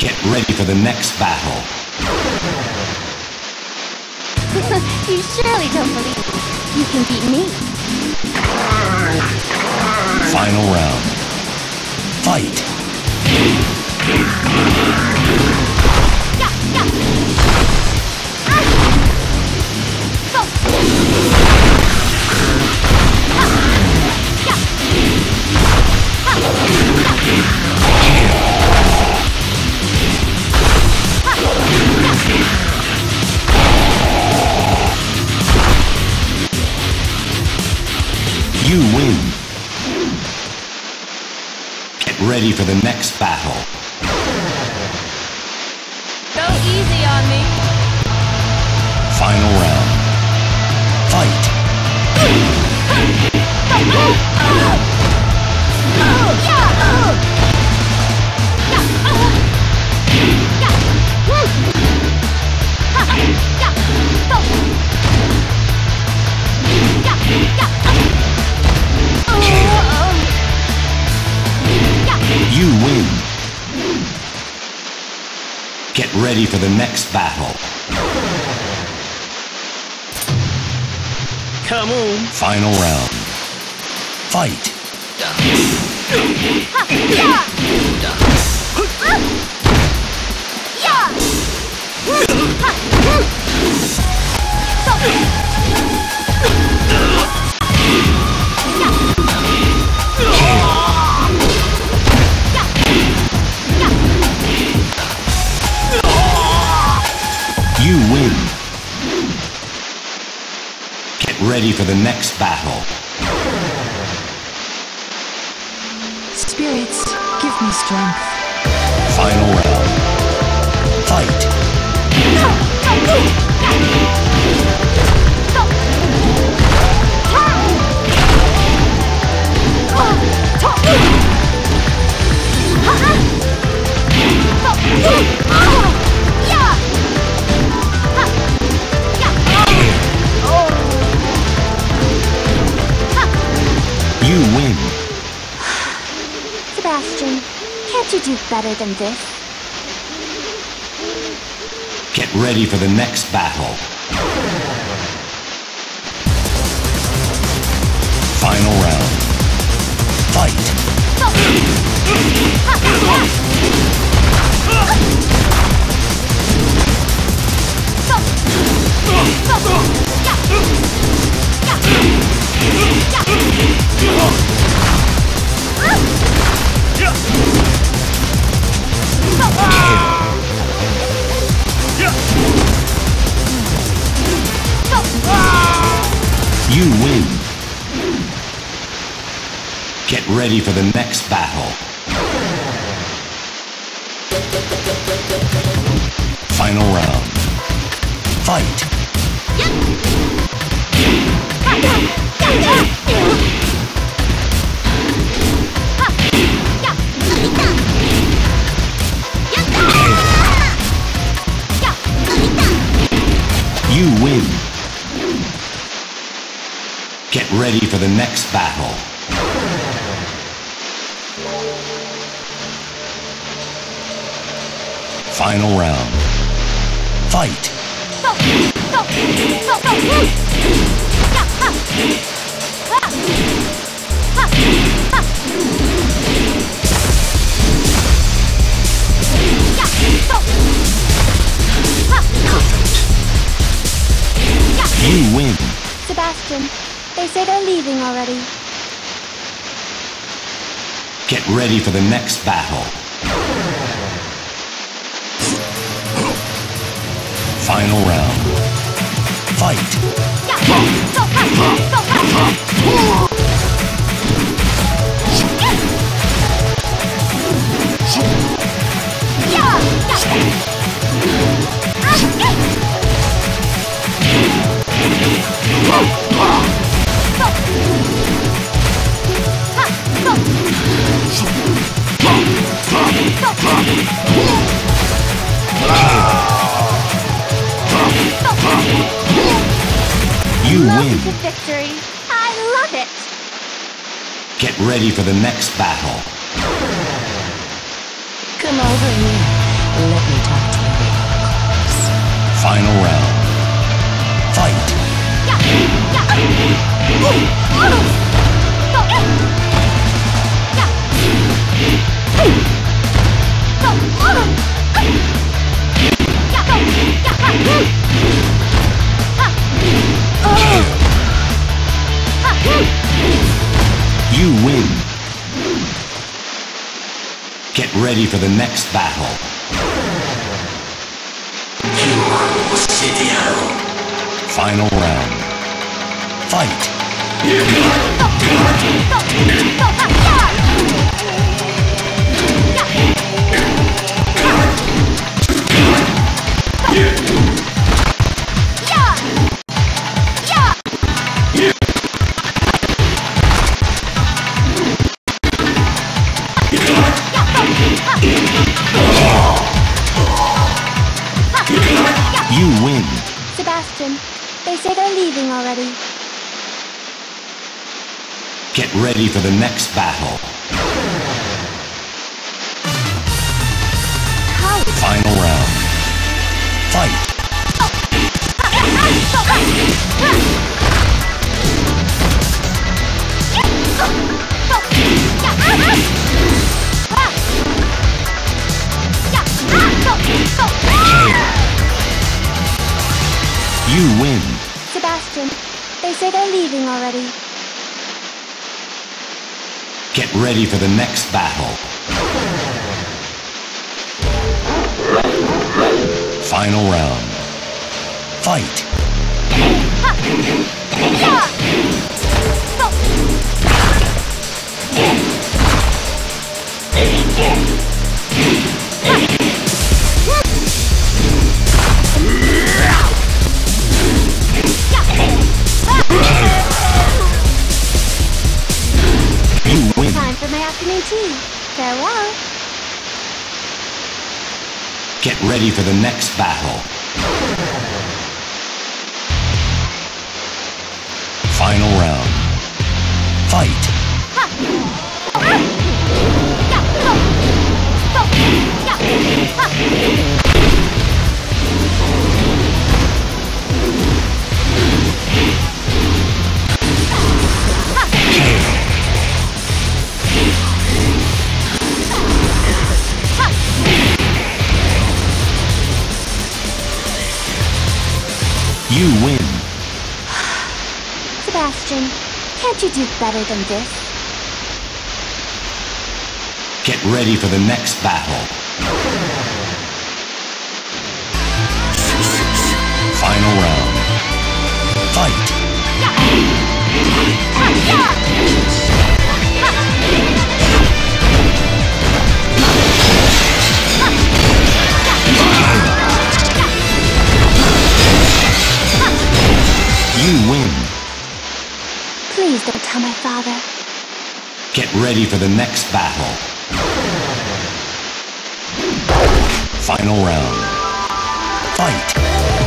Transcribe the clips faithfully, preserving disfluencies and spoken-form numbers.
Get ready for the next battle. You surely don't believe you can beat me. Final round. Fight! Yeah, yeah. Ah. Go. Ah. Yeah. Ah. You win. Get ready for the next battle. Go easy on me. Final round. Fight! You win. Get ready for the next battle. Come on. Final round. Fight! You win. Get ready for the next battle. Spirits, give me strength. Final round. Fight! You win. Sebastian, can't you do better than this? Get ready for the next battle. Final round. Fight! You win. Get ready for the next battle. Final round. Fight! You win. Get ready for the next battle. Final round. Fight! Perfect. You win. Sebastian, they say they're leaving already. Get ready for the next battle. Final round. Fight! You Love win. the victory. I love it. Get ready for the next battle. Come over here. You win. Get ready for the next battle. Final round. Fight. You win. Sebastian, they say they're leaving already. Get ready for the next battle. Final round. Fight. You win. Sebastian, they say they're leaving already. Get ready for the next battle. Final round. Fight. You win. Time for my afternoon tea. Farewell. Get ready for the next battle. Final round. Fight. You win. Sebastian, can't you do better than this? Get ready for the next battle. Final round. Fight. You win. Please don't tell my father. Get ready for the next battle. Final round. Fight.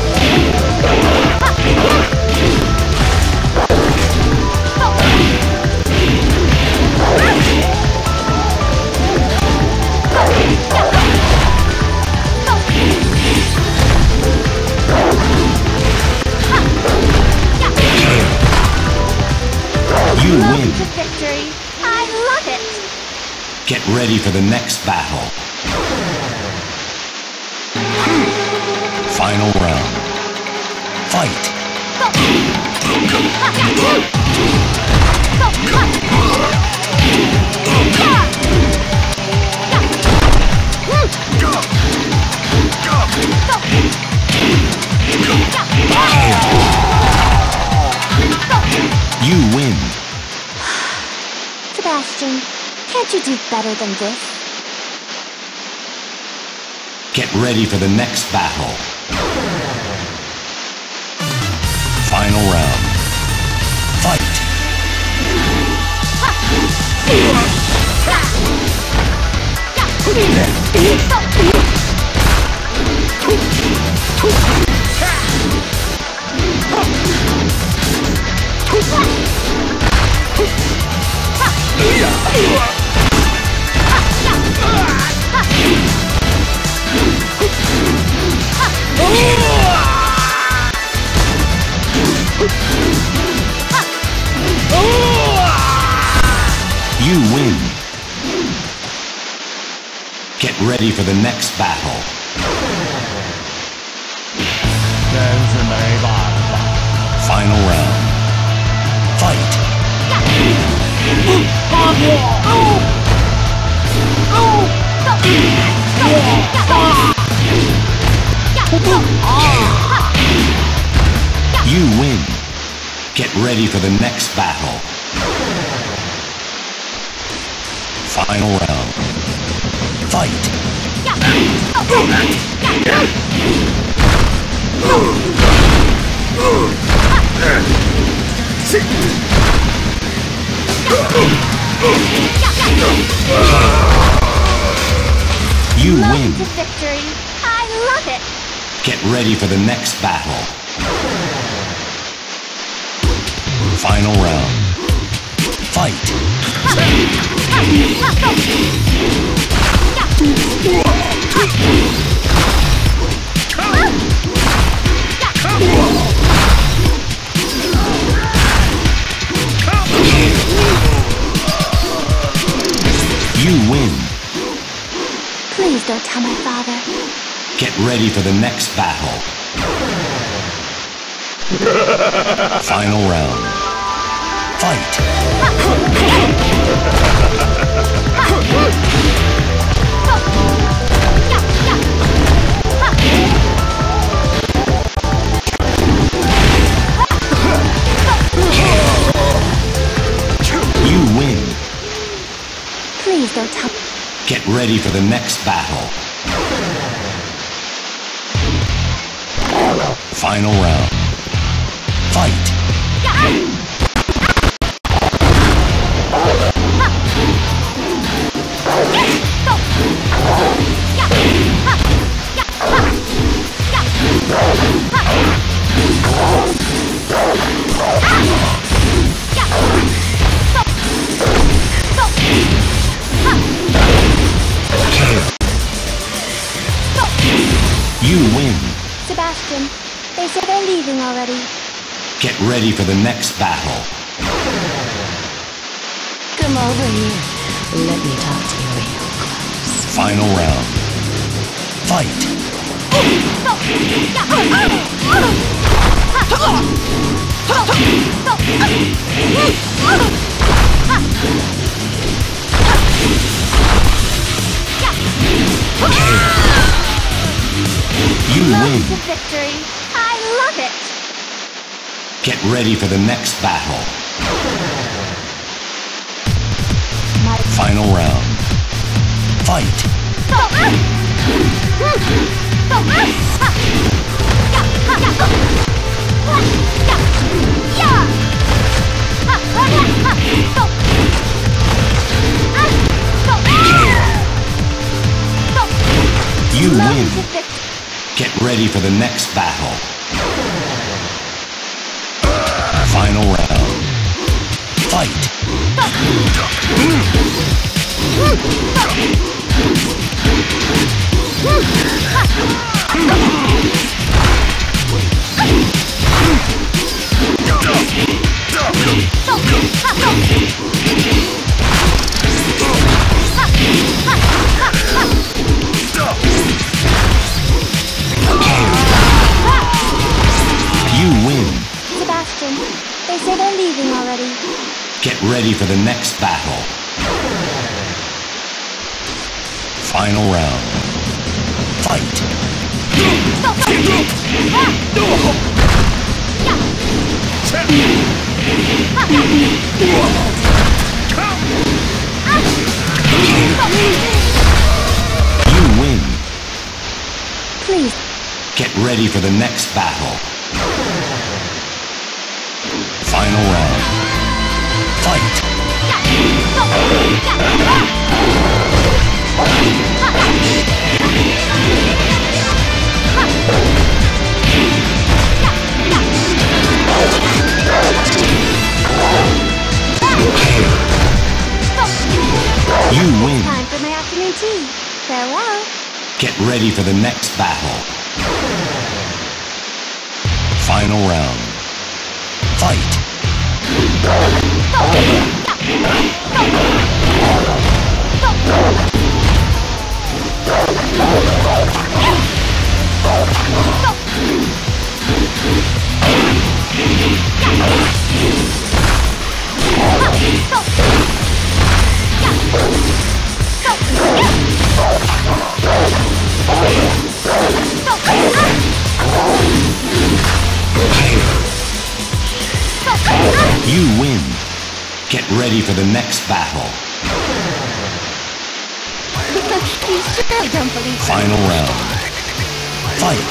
You win. To victory. I love it. Get ready for the next battle. Final round. Fight. You win. Sebastian, can't you do better than this? Get ready for the next battle. Final round. Fight. Get ready for the next battle. 真是没办法。 Final round. Fight. You win. Get ready for the next battle. Final round. Fight. You win. Love to victory. I love it. Get ready for the next battle. Final round. Fight. You win. Please don't tell my father. Get ready for the next battle. Final round. Fight. You win. Please don't tell. Get ready for the next battle. Final round. Fight. You win. Sebastian, they say they're leaving already. Get ready for the next battle. Come over here. Let me talk to you real close. Final round. Fight. You Love win. to victory. I love it. Get ready for the next battle. My Final round. Fight. You Love win. to victory. Get ready for the next battle. Final round. Fight. You win. Sebastian, they say they're leaving already. Get ready for the next battle. Final round. Fight. You win. Please. Get ready for the next battle. Final round. Fight. You win. Time for my afternoon tea. Farewell. Get ready for the next battle. Final round. Fight. You win. Get ready for the next battle. You surely don't believe me. Final round. Fight.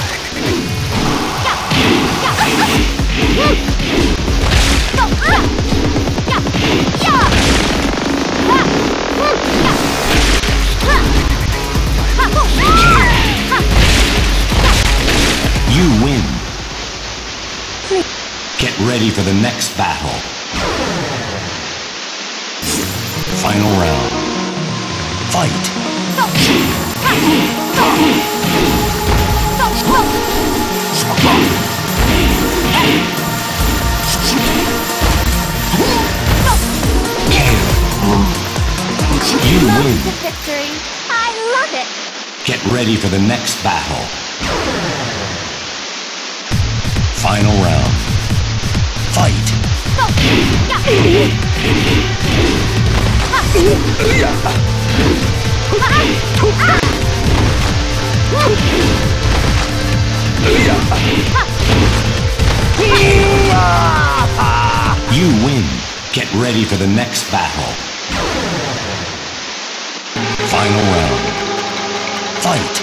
You win. Get ready for the next battle. Final round. Fight. You win. The victory. I love it. Get ready for the next battle. Final round. Fight. You win. Get ready for the next battle. Final round. Fight.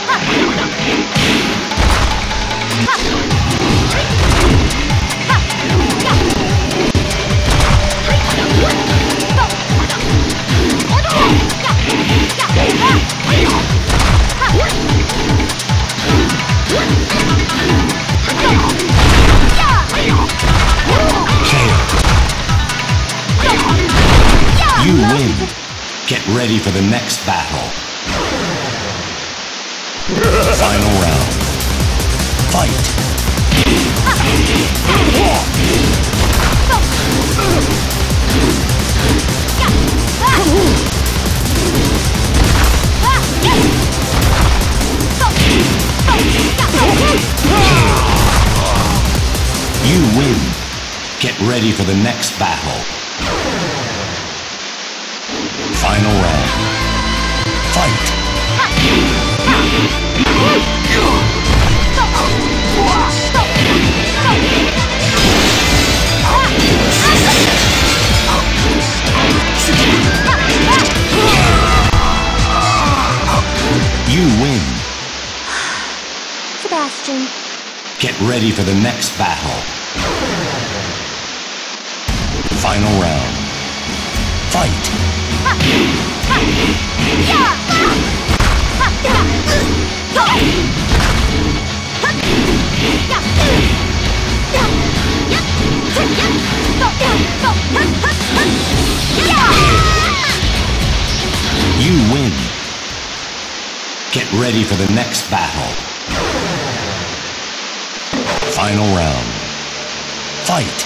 You win. Get ready for the next battle. Final round. Fight. You win. Get ready for the next battle. Final round. Fight. You win. Sebastian. Get ready for the next battle. Final round. Fight. You win. Get ready for the next battle. Final round. Fight.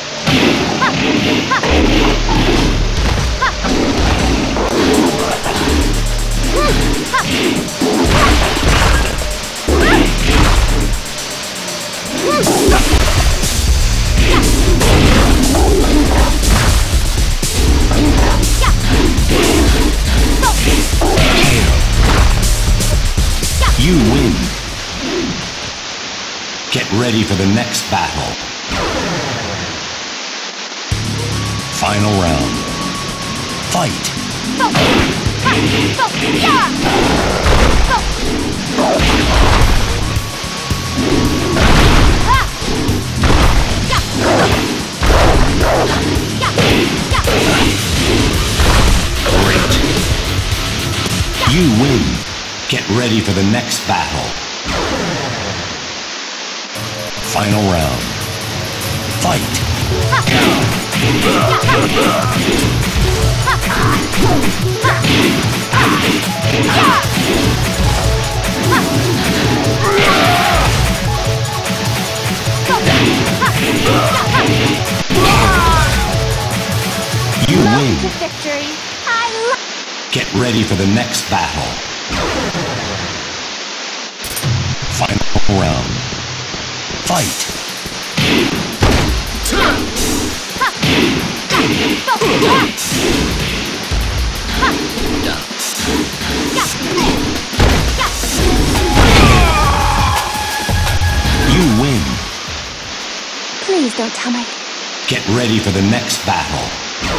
You win. Get ready for the next battle. Final round. Fight. Great. You win. Get ready for the next battle. Final round. Fight. You win. The victory. I love. Get ready for the next battle. Final round. Fight. You win. Please don't tell me. Get ready for the next battle.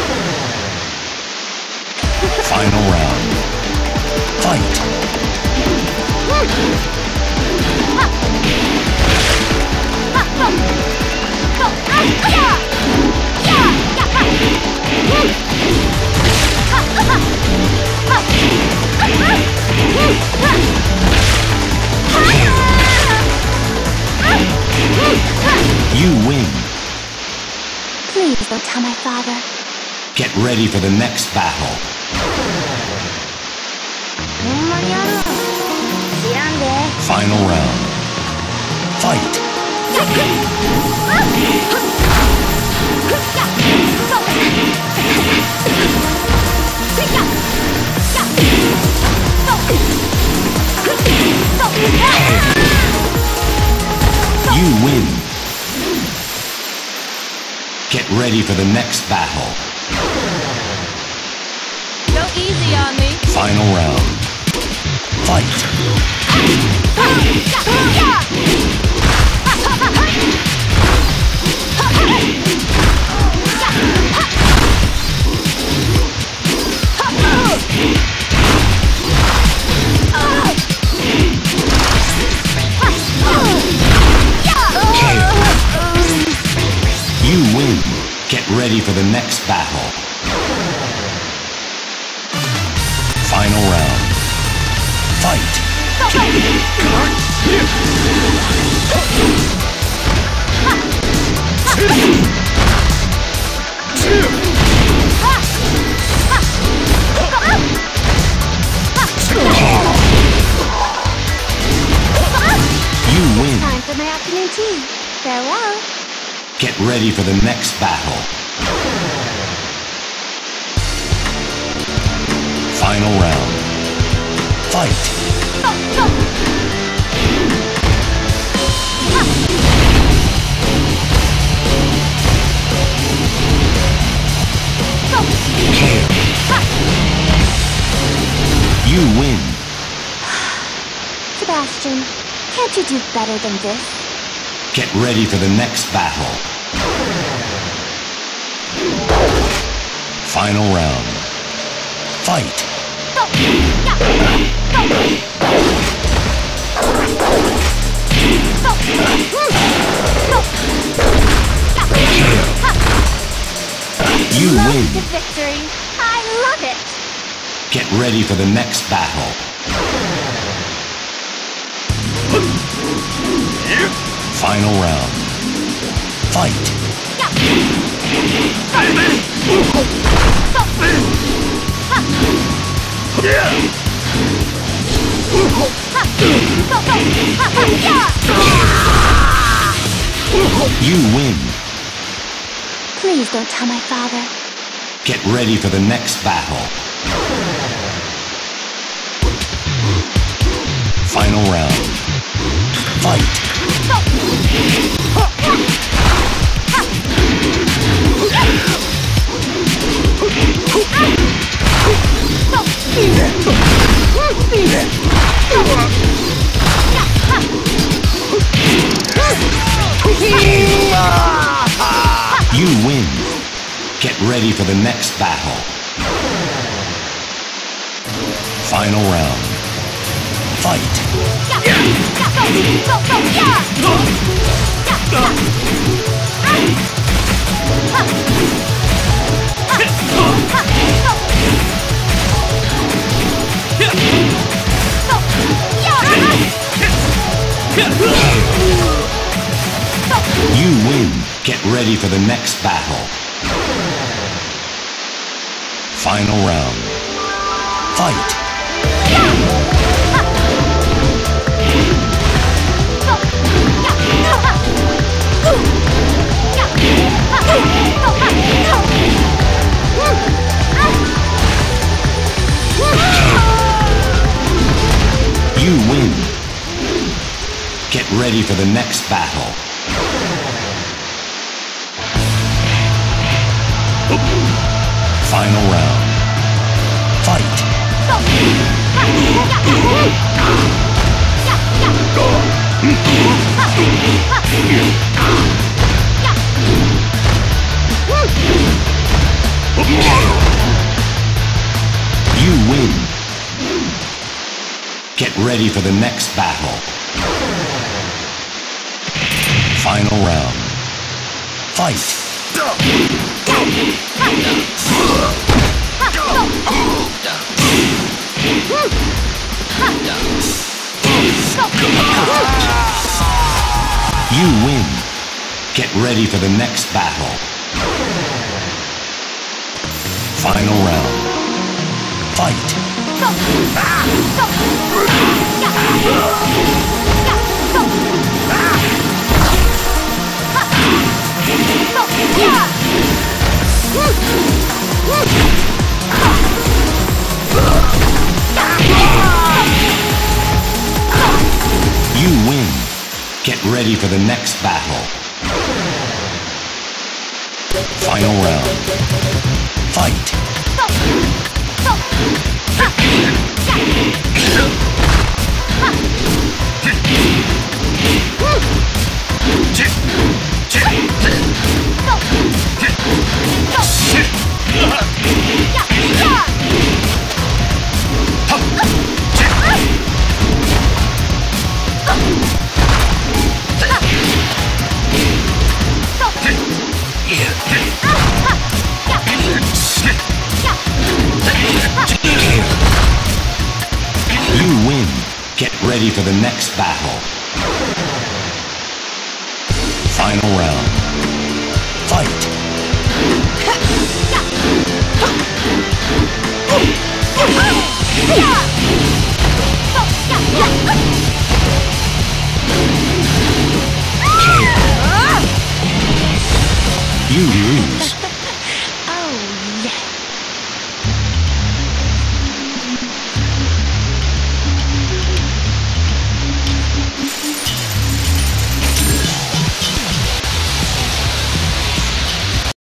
Final round. Fight! You win. Please don't tell my father. Get ready for the next battle. Final round. Fight! You win. Get ready for the next battle. Go easy on me. Final round. Fight! You win. Get ready for the next battle. Final round. Fight! You win. Time for my afternoon tea. Farewell. Get ready for the next battle. Final round. Fight! You win. Sebastian, can't you do better than this? Get ready for the next battle. Final round. Fight! You love win. the victory. I love it. Get ready for the next battle. Final round. Fight! You win. Please don't tell my father. Get ready for the next battle. Final round. Fight! You win. Get ready for the next battle. Final round. Fight! You win. Get ready for the next battle. Final round. Fight! You win. Get ready for the next battle. Final round. Fight! Get ready for the next battle. Final round. Fight! You win. Get ready for the next battle. Final round. Fight! You win. Get ready for the next battle. Final round. Fight! You win. Get ready for the next battle. Final round. Fight!